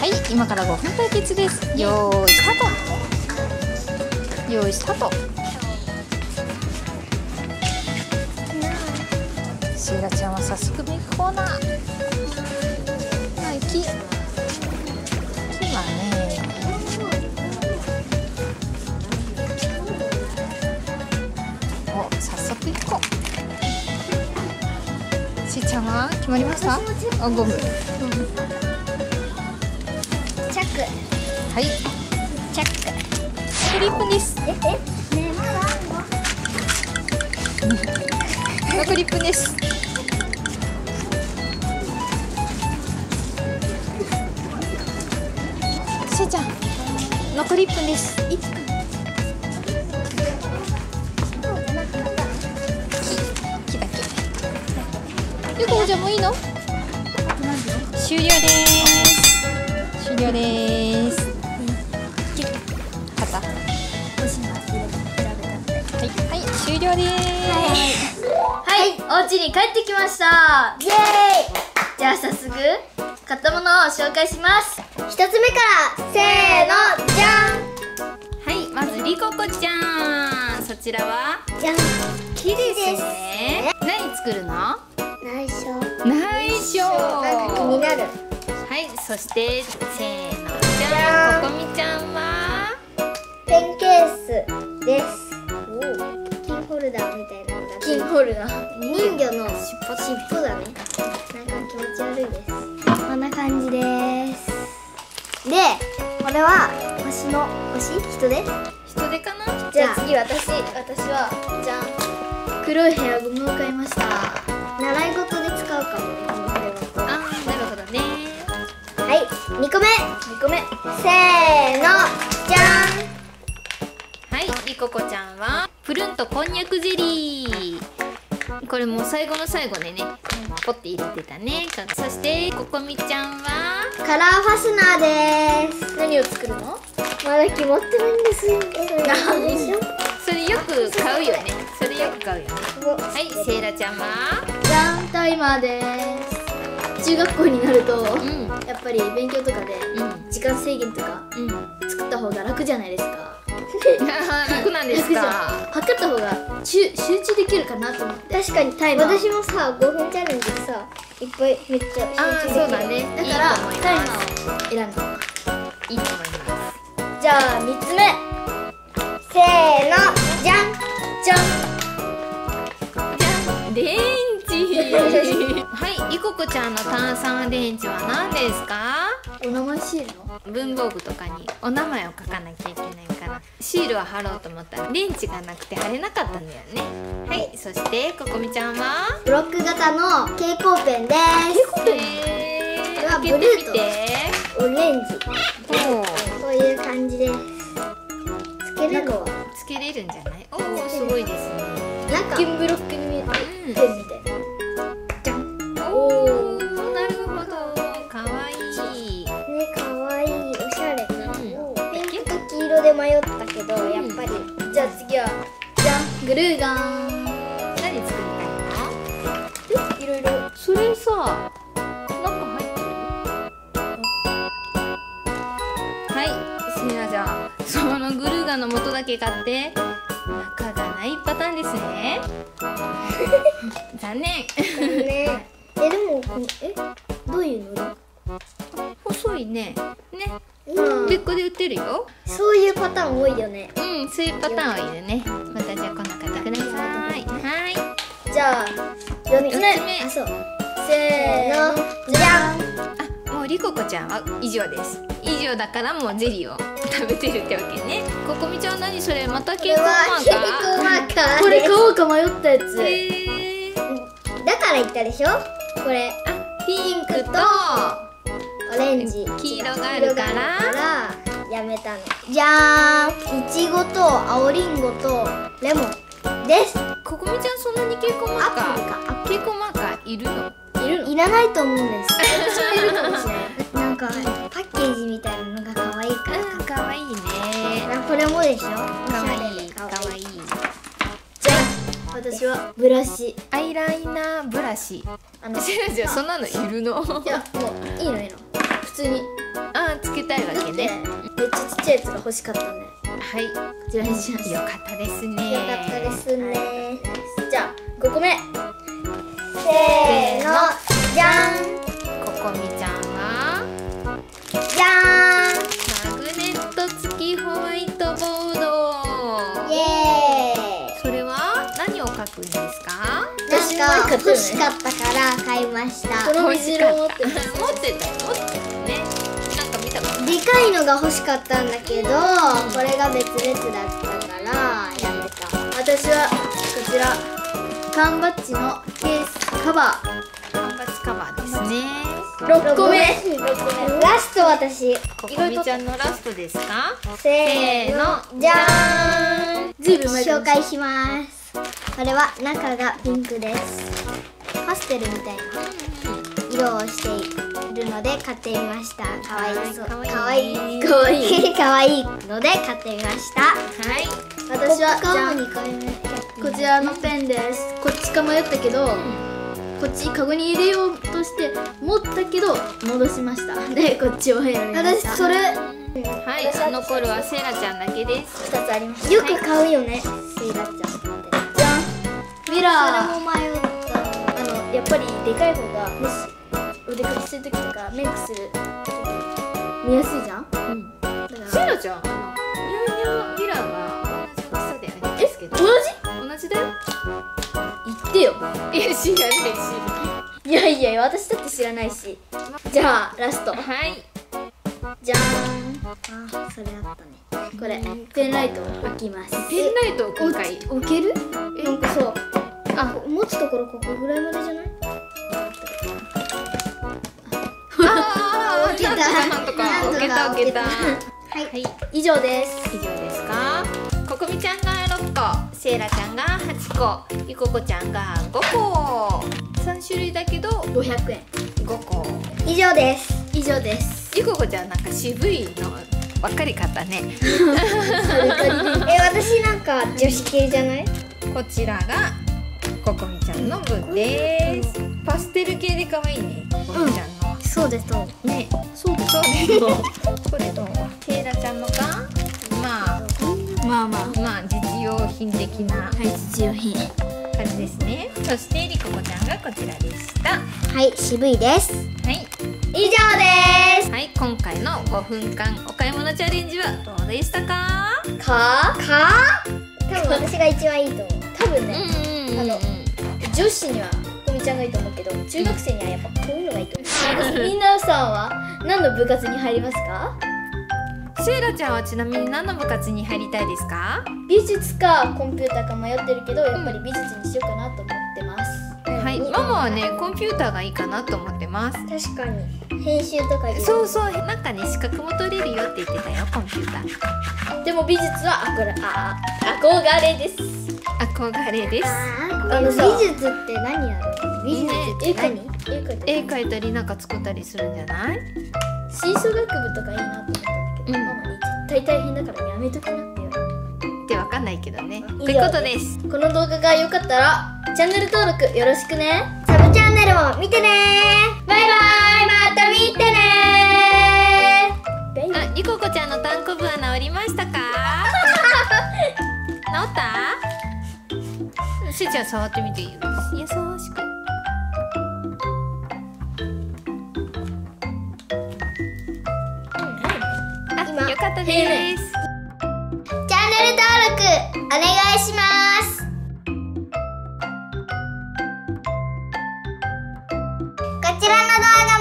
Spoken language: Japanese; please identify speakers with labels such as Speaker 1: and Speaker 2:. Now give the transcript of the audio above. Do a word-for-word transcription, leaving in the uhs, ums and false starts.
Speaker 1: はい、今からごふん対決です。よーいスタート。よーいスタート。シーラちゃんは早速メイクコーナー。はい、木木はね、お、早速いこう。しーちゃんは決まりました？あ、ゴム。
Speaker 2: チャック。
Speaker 1: はい。
Speaker 2: チャック。
Speaker 1: クリップです。
Speaker 2: ええ、ねえ、まだあるの？
Speaker 1: ノクリップです。しーちゃん、ノクリップです。いつか。木、木だけ。ゆこちゃんもいいの？終了です。終了です。肩。はい、はい、終了です。
Speaker 3: はい、お家に帰ってきました。イエーイ。じゃあ早速買ったものを紹介します。
Speaker 2: 一つ目からせーの、じゃん。
Speaker 1: はい、まずりここちゃん。そちらは
Speaker 2: じゃん。
Speaker 1: 木ですね。何作るの？
Speaker 2: 内緒。
Speaker 1: 内緒。
Speaker 2: なんか気になる。
Speaker 1: はい、そしてせーの、じ
Speaker 2: じゃん。
Speaker 1: ゃん。ここみちゃんは
Speaker 2: ペンケースです。キーホルダーみたいなのが。
Speaker 3: キーホルダー。
Speaker 2: 人魚の尻尾尻尾だね。なんか気持ち悪いです。こんな感じです。で、これは星の星人で。
Speaker 1: 人手かな？
Speaker 3: じゃあ次私私はじゃん、黒いヘアゴムを買いました。
Speaker 2: 習い事で使うかもね、このヘアゴム。
Speaker 1: あー、なるほどね。
Speaker 2: はい、にこめ。
Speaker 3: にこめ。
Speaker 2: せーの、じゃ
Speaker 1: はい、りここちゃんはプルンとこんにゃくゼリー。これもう最後の最後でね、ポッて入れてたね。そしてここみちゃんは
Speaker 2: ん。カラーファスナーです。
Speaker 3: 何を作るの？
Speaker 2: まだ決まってないんですよ。
Speaker 1: それよく買うよね。それよく買うよね。はい、セイラちゃんは
Speaker 3: じゃん、タイマーです。中学校になると、
Speaker 1: うん
Speaker 3: やっぱり勉強とかで
Speaker 1: うん
Speaker 3: 時間制限とか
Speaker 1: うん
Speaker 3: 作った方が楽じゃないですか。
Speaker 1: 楽なんです
Speaker 3: 楽じゃん。
Speaker 1: か？
Speaker 3: 測った方が集集中できるかなと思って。
Speaker 2: 確かに
Speaker 3: タイマー
Speaker 2: 私もさ、ごふんチャレンジでさ、いっぱいめっちゃ
Speaker 1: あー、
Speaker 2: 集中できる。
Speaker 1: そうだね。
Speaker 3: だから
Speaker 1: いいと思い
Speaker 3: タイマ
Speaker 1: ます。
Speaker 3: ーを選んだ。
Speaker 1: いいと思います。
Speaker 3: じゃあみっつめ。
Speaker 2: せーの、じゃん。
Speaker 3: じゃん。
Speaker 1: レンチはい、りここちゃんの炭酸レンチは何ですか？
Speaker 3: お名前シールの？
Speaker 1: 文房具とかにお名前を書かなきゃいけないからシールを貼ろうと思ったらレンチがなくて貼れなかったんだよね。はい、そしてここみちゃんは
Speaker 2: ブロック型の蛍光ペンです。
Speaker 1: えー、
Speaker 2: これは
Speaker 1: 開けてみ
Speaker 2: ブルー
Speaker 1: て。
Speaker 2: オレンジ。
Speaker 1: おー、
Speaker 2: こういう感じです。つけれるのは
Speaker 1: つけれるんじゃない？おー、すごいですね。
Speaker 2: なんか
Speaker 3: 一見ブロックに見えて
Speaker 1: うん
Speaker 3: ペンみたいな。じゃん。
Speaker 1: おー、なるほど、かわいい。
Speaker 2: ね、かわいい、おしゃれ。
Speaker 1: うん、
Speaker 2: ピンクと黄色で迷ったけど、やっぱり
Speaker 3: じゃあ次はじゃん、グルーガン。
Speaker 1: 何作りたいの？
Speaker 3: いろいろ。
Speaker 1: それさ、中入ってる？はい、セイラじゃあそのグルーガンの元だけ買って中がないパターンですね。残念。
Speaker 2: ね。え、でも、このえ、どういうの？
Speaker 1: 細いね。ね、
Speaker 2: うん、
Speaker 1: 別個で売ってるよ。
Speaker 2: そういうパターン多いよね。
Speaker 1: うん、そういうパターンはいるね。またじゃあこの方ください。はい。
Speaker 3: じゃあよっつめ。
Speaker 1: 四つ目。
Speaker 2: あ、そう。
Speaker 3: せーの、じゃん。
Speaker 1: あ、もうりここちゃんは以上です。以上だからもうゼリーを食べてるってわけね。ここみちゃん何それ？また蛍光マー
Speaker 2: 蛍
Speaker 1: カ
Speaker 2: 光マーカー。
Speaker 3: これ買おうか迷ったやつ。
Speaker 1: ー？へー。
Speaker 2: だから言ったでしょ。これ
Speaker 1: あ、ピンクと
Speaker 2: オレンジ、
Speaker 1: 黄色があるから
Speaker 2: からやめたの。じゃーん、いちごと青りんごとレモンです。
Speaker 1: ここみちゃんそんなに蛍光マーカ
Speaker 2: アプリ
Speaker 1: ー
Speaker 2: か。
Speaker 1: 蛍光マーカーいるの？
Speaker 3: いるの？
Speaker 2: いらないと思うんです。
Speaker 3: 私もいるかもしれない。
Speaker 2: なんかパッケージみたいなのが可愛いから。
Speaker 1: うん、かわいいね。
Speaker 2: これもでしょ。
Speaker 1: かわいい、かわいい。
Speaker 3: じゃあ私はブラシ。
Speaker 1: アイライナーブラシ。
Speaker 3: あの、い
Speaker 1: じゃあそんなのいるの？
Speaker 3: やもういいのいいの。普通に。
Speaker 1: あ、
Speaker 3: ちいやつが欲しかったんで
Speaker 1: はい、
Speaker 3: こちらにしました。
Speaker 1: よかったですね。
Speaker 2: よかったですね。
Speaker 3: じゃあごこめ、
Speaker 2: せーの、じゃん
Speaker 1: ここみちゃんは
Speaker 2: じゃーん
Speaker 1: マグネット付きホワイトボード。
Speaker 2: イエーイ。
Speaker 1: それは何を書くんですか？
Speaker 3: 私も
Speaker 2: なんか
Speaker 3: 買ったよね
Speaker 2: 欲しかったから買いました。
Speaker 3: この水色を持ってます。
Speaker 1: 持ってたよ、持ってたよね。なんか見たことない。
Speaker 2: でかいのが欲しかったんだけど、これが別々だったからやめた。
Speaker 3: 私はこちら缶バッジのケースカバ
Speaker 1: 缶バッジカバーですね。
Speaker 3: ーろっこめ。
Speaker 2: ラスト私。
Speaker 1: ここみちゃんのラストですか？
Speaker 2: せーの、じゃーん。
Speaker 3: ずいぶん前から
Speaker 2: 紹介します。これは中がピンクです。パステルみたいな色をしているので買ってみました。かわいそう。
Speaker 1: かわいい
Speaker 2: かわいい。
Speaker 3: かわいい。
Speaker 2: かわいいので買ってみました。
Speaker 1: はい。
Speaker 3: 私はじゃん
Speaker 2: にかいめ。
Speaker 3: こちらのペンです。こっちか迷ったけど、こっちカゴに入れようとして持ったけど戻しました。でこっちを選びました。
Speaker 2: 私それ
Speaker 1: はい、残るはセイラちゃんだけです。
Speaker 3: ふたつありました。
Speaker 2: よく買うよね。セイラちゃんって。
Speaker 3: じゃん。ミラー。
Speaker 2: それも迷った。
Speaker 3: あのやっぱりでかい方がもしお出かけする時とかメイクする時見やすいじゃん。
Speaker 1: うん。
Speaker 3: だから
Speaker 1: セイラちゃん、あのニャンニャンミラーが同じ大きさでありますけど。
Speaker 3: 同じ？
Speaker 1: 同じだよ。
Speaker 3: 言ってよ。
Speaker 1: いや、知らないし。
Speaker 3: いやいや私だって知らないし。じゃあラスト。
Speaker 1: はい。
Speaker 3: じゃー
Speaker 2: あ、それあったね。
Speaker 3: ん。これペンライトを置きます。
Speaker 1: ペンライトを今回。
Speaker 3: 置ける？なんかそう。
Speaker 2: あ、持つところここぐらいまでじゃない？
Speaker 1: ああ、
Speaker 2: 置けた
Speaker 1: なんとか、置けた、置けた。は
Speaker 2: はい。
Speaker 1: い。
Speaker 3: 以上です。
Speaker 1: 以上ですか？ここみちゃんがろっこ、セイラちゃんがはちこ、ゆここちゃんがごこ。さんしゅるいだけど
Speaker 3: ごひゃくえん。
Speaker 1: ごこ。
Speaker 2: 以上です。
Speaker 3: 以上です。
Speaker 1: ゆここちゃんなんか渋いのばっかり買ったね。
Speaker 2: え、私なんか女子系じゃない？
Speaker 1: こちらがここみちゃんの分です。パステル系で可愛いね。ここみちゃんの。
Speaker 2: そうですと。
Speaker 1: ね、
Speaker 3: そう
Speaker 1: そうです。これどう？セイラちゃんのか？まあ
Speaker 3: まあまあ。
Speaker 1: まあ実用品的な
Speaker 3: はい実用品。
Speaker 1: 感じですね。そしてりここちゃんがこちらでした。
Speaker 2: はい、渋いです。
Speaker 1: はい。
Speaker 2: 以上です。
Speaker 1: はい、今回のごふんかんお買い物チャレンジはどうでしたか？
Speaker 3: か？
Speaker 2: か？多分私が一番いいと思う。
Speaker 3: 多分
Speaker 1: うん
Speaker 3: ね、
Speaker 1: うんうん。
Speaker 3: あの女子にはこみちゃんがいいと思うけど、中学生にはやっぱこういうのがいいと思う。みんなさんは何の部活に入りますか？
Speaker 1: セイラちゃんはちなみに何の部活に入りたいですか？
Speaker 3: 美術かコンピューターか迷ってるけど、やっぱり美術にしようかなと思ってます。
Speaker 1: はい、ママはねコンピューターがいいかなと思ってます。
Speaker 2: 確かに編集とかいい。
Speaker 1: そうそう、なんかね資格も取れるよって言ってたよ、コンピューター。
Speaker 3: でも美術はあこれあ憧れです。
Speaker 1: 憧れです。
Speaker 2: あー、
Speaker 3: あのさ
Speaker 2: 美術って何やる？美術って何？
Speaker 3: 絵描いて
Speaker 1: 絵描いたりなんか作ったりするんじゃない？
Speaker 3: 吹奏楽部とかいいなと思ったんだけど、
Speaker 1: うん
Speaker 3: ママに絶対大変だからやめときなって言われ
Speaker 1: ってわかんないけどね。と
Speaker 3: いいよ
Speaker 1: いうことです。
Speaker 3: た。この動画が良かったらチャンネル登録よろしくね。
Speaker 2: サブチャンネルも見てねー。
Speaker 3: バイバイ、また見てねー。バイバイ。
Speaker 1: あ、ゆここちゃんの単行部は治りましたか？治った？せいちゃん触ってみていいよ。優しく。あ、
Speaker 2: 今
Speaker 1: よかったです。
Speaker 2: チャンネル登録お願いします。こちらの動画